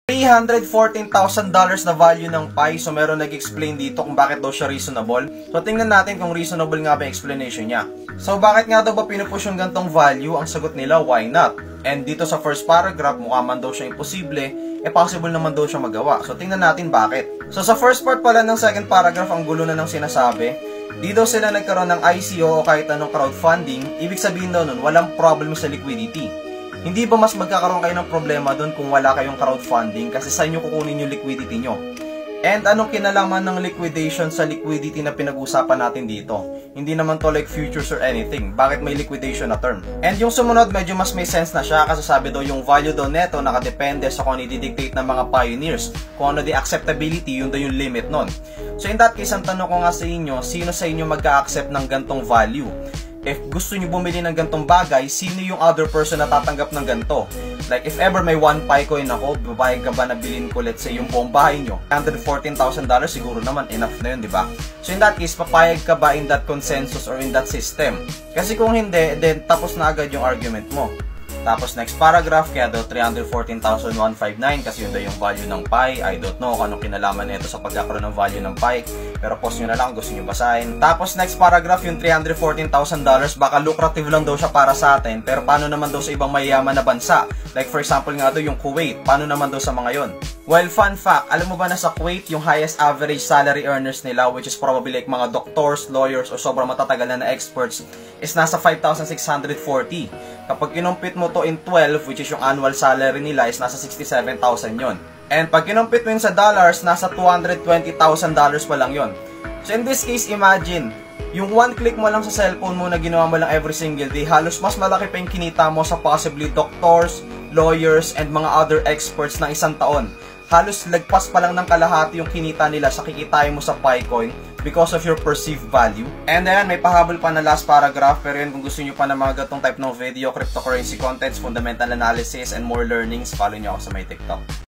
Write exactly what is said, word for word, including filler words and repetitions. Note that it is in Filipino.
three hundred fourteen thousand dollars na value ng Pi. So meron nag-explain dito kung bakit daw siya reasonable. So tingnan natin kung reasonable nga ba yung explanation niya. So bakit nga daw ba pinupush yung gantong value? Ang sagot nila, why not? And dito sa first paragraph, mukha man daw siya imposible, eh possible naman daw siya magawa. So tingnan natin bakit. So sa first part pala ng second paragraph, ang gulo na ng sinasabi. Di daw sila nagkaroon ng I C O o kahit anong crowdfunding. Ibig sabihin daw nun, walang problem sa liquidity. Hindi ba mas magkakaroon kayo ng problema doon kung wala kayong crowdfunding kasi sa inyo kukunin yung liquidity nyo? And anong kinalaman ng liquidation sa liquidity na pinag-usapan natin dito? Hindi naman to like futures or anything. Bakit may liquidation na term? And yung sumunod medyo mas may sense na siya kasi sabi daw yung value daw neto nakadepende sa kung ano i-dictate ng mga pioneers. Kung ano the acceptability, yun daw yung limit nun. So in that case, ang tanong ko nga sa inyo, sino sa inyo mag-a-accept ng gantong value? If gusto nyo bumili ng gantong bagay, sino yung other person na tatanggap ng ganto? Like, if ever may one Pi coin ako, babayag ka ba na bilhin ko, let's say, yung buong bahay nyo? one hundred fourteen thousand dollars, siguro naman, enough na yun, di ba? So, in that case, papayag ka ba in that consensus or in that system? Kasi kung hindi, then tapos na agad yung argument mo. Tapos next paragraph, kaya daw three hundred fourteen thousand one hundred fifty-nine kasi yun daw yung value ng Pi. I don't know kung anong kinalaman nito sa pagkakaroon ng value ng Pi. Pero post nyo na lang kung gusto nyo basahin. Tapos next paragraph, yung three hundred fourteen thousand dollars, baka lucrative lang daw siya para sa atin. Pero paano naman daw sa ibang mayayaman na bansa? Like for example nga daw yung Kuwait. Paano naman daw sa mga yon? Well, fun fact, alam mo ba na sa Kuwait, yung highest average salary earners nila, which is probably like mga doctors, lawyers, o sobrang matatagal na na experts, is nasa five thousand six hundred forty. Kapag kinumpit mo to in twelve, which is yung annual salary nila, is nasa sixty-seven thousand yon. And pag kinumpit mo yun sa dollars, nasa two hundred twenty thousand dollars pa lang yon. So in this case, imagine, yung one click mo lang sa cellphone mo na ginawa mo lang every single day, halos mas malaki pa yung kinita mo sa possibly doctors, lawyers, and mga other experts ng isang taon. Halos lagpas pa lang ng kalahati yung kinita nila sa kikitain mo sa Picoin because of your perceived value. And then, may pahabol pa na last paragraph. Pero yun, kung gusto nyo pa na mga gatong type ng video, cryptocurrency contents, fundamental analysis, and more learnings, follow nyo ako sa my TikTok.